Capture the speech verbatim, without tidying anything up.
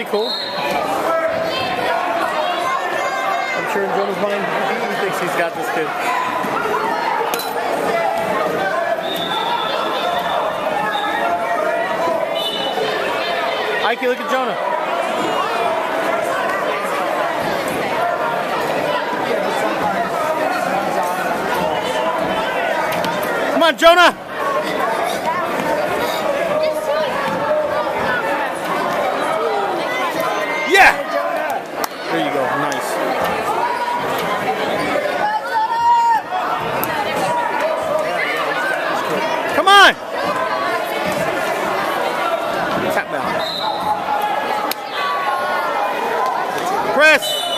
be cool. I'm sure in Jonah's mind, he thinks he's got this kid. Ike, look at Jonah. Come on, Jonah! Yeah! There you go, nice. Come on! Tap down. Press!